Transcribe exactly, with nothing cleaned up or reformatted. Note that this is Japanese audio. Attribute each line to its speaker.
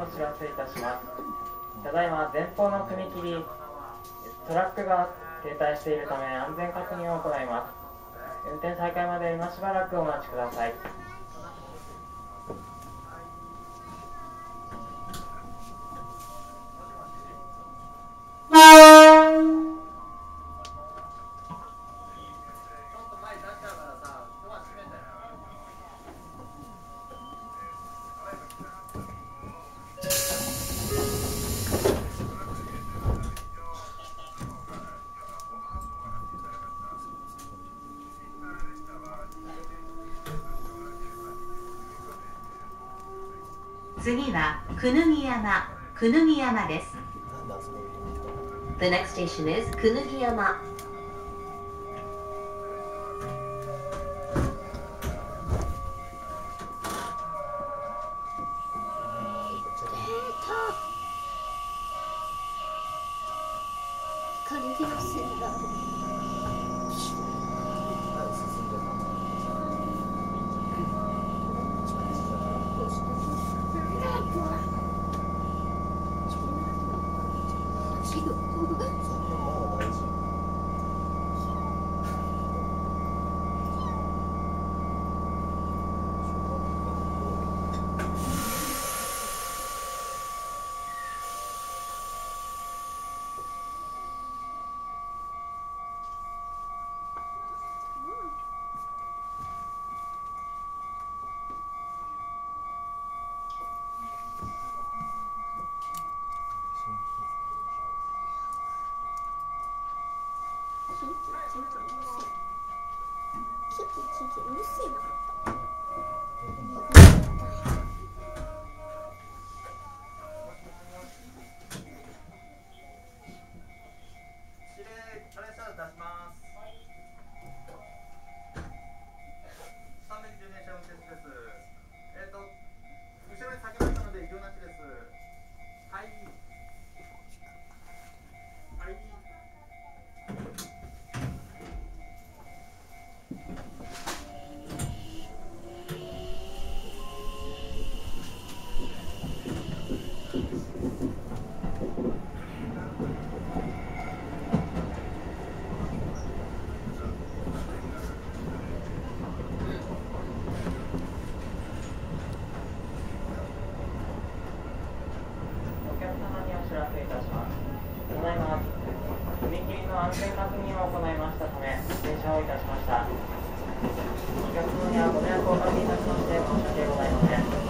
Speaker 1: お知らせいたします。ただいま前方の踏切、トラックが停滞しているため安全確認を行います。運転再開まで今しばらくお待ちください。
Speaker 2: 次は久ぬ木山、久ぬ木山です。The next station is 久ぬ木山。
Speaker 3: 光広線だ。うるせえな。
Speaker 1: 安全確認を行いましたため停車をいたしました。お客様にはご迷惑をおかけいたしまして申し訳ございません。